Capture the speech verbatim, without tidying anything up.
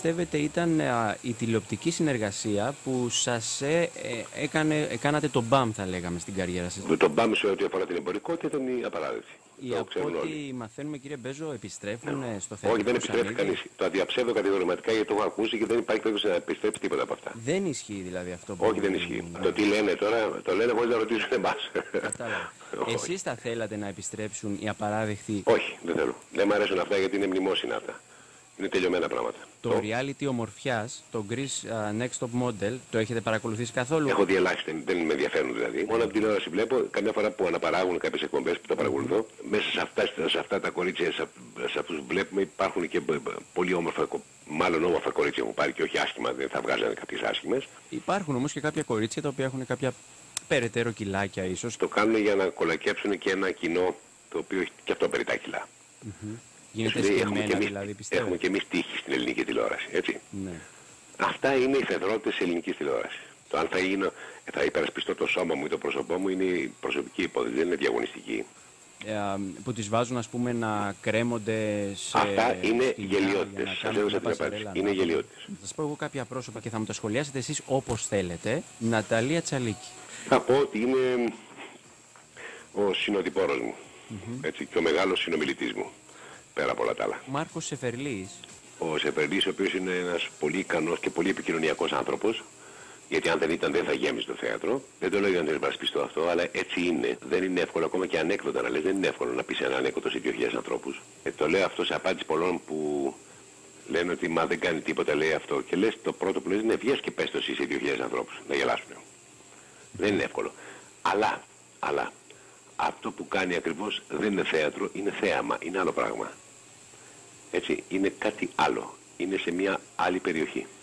πιστεύετε ήταν α, η τηλεοπτική συνεργασία που σας ε, ε, έκανε, έκανατε τον μπαμ, θα λέγαμε, στην καριέρα σας? Το, το μπαμ σε ό,τι αφορά την εμπορικότητα ήταν η απαράδεκτη. Οι από ό,τι μαθαίνουμε, κύριε Μπέζο, επιστρέφουν ναι. στο θέατρο? Όχι, δεν επιστρέφει κανείς. Το αδιαψεύδω κατηγορηματικά γιατί το έχω ακούσει και δεν υπάρχει περίπτωση να επιστρέψει τίποτα από αυτά. Δεν ισχύει δηλαδή αυτό που... Όχι, δεν ισχύει. Mm. Το τι λένε τώρα, το λένε χωρίς να ρωτήσουν εμάς. Εσείς θα θέλατε να επιστρέψουν οι απαράδεκτοι? Όχι, δεν θέλω. Δεν μου αρέσουν αυτά γιατί είναι μνημόσυνα αυτά. Είναι τελειωμένα πράγματα. Το, το reality ομορφιάς, το Greece uh, Next Top Model, το έχετε παρακολουθήσει καθόλου? Έχω δει ελάχιστα, δεν με ενδιαφέρουν δηλαδή. Μόνο από την τηλεόραση βλέπω, καμιά φορά που αναπαράγουν κάποιες εκπομπές που τα παρακολουθώ, mm-hmm. μέσα σε αυτά, σε αυτά τα κορίτσια, σε, σε αυτούς που βλέπουμε υπάρχουν και πολύ όμορφα, μάλλον όμορφα κορίτσια που πάρει και όχι άσχημα, δεν θα βγάζανε κάποιες άσχημες. Υπάρχουν όμως και κάποια κορίτσια τα οποία έχουν κάποια περαιτέρω κιλάκια ίσως. Το κάνουν για να κολακέψουν και ένα κοινό το οποίο έχει και αυτό περί τα κιλά. Mm-hmm. Γίνεται σκεμμένα δηλαδή, πιστεύω. Έχουμε και εμείς τύχη στην ελληνική τηλεόραση, έτσι. Ναι. Αυτά είναι οι θεδρότητες της ελληνικής τηλεόρασης. Το αν θα, γίνω, θα υπερασπιστώ το σώμα μου ή το πρόσωπό μου είναι η προσωπική υπόθεση, δεν είναι διαγωνιστική. Ε, που τις βάζουν, ας πούμε, να κρέμονται σε... Αυτά είναι γελιότητες. Σας έδωσα την απάντηση. Είναι γελιότητες. Θα σας πω εγώ κάποια πρόσωπα και θα μου τα σχολιάσετε εσείς όπως θέλετε. Ναταλία Τσαλίκη. Θα πω ότι είναι ο συνοδοιπόρος μου. Mm-hmm. Έτσι, και ο μεγάλος συνομιλητής μου. Πέρα από όλα τα άλλα. Μάρκος Σεφερλής. Ο Σεφερλής, ο οποίος είναι ένας πολύ ικανός και πολύ επικοινωνιακός άνθρωπος, γιατί αν δεν ήταν δεν θα γέμιζε το θέατρο. Δεν το λέω για να το υπερασπιστώ αυτό, αλλά έτσι είναι. Δεν είναι εύκολο ακόμα και ανέκδοτα να λες, δεν είναι εύκολο να πεις ένα ανέκδοτο σε δύο χιλιάδες ανθρώπους. Ε, το λέω αυτό σε απάντηση πολλών που λένε ότι μα δεν κάνει τίποτα, λέει αυτό. Και λες το πρώτο που λες είναι βγες και πες το εσύ σε δύο χιλιάδες ανθρώπους, να γελάσουν. Δεν είναι εύκολο. Αλλά, αλλά, αυτό που κάνει ακριβώς δεν είναι θέατρο, είναι θέαμα, είναι άλλο πράγμα. Έτσι, είναι κάτι άλλο. Είναι σε μια άλλη περιοχή.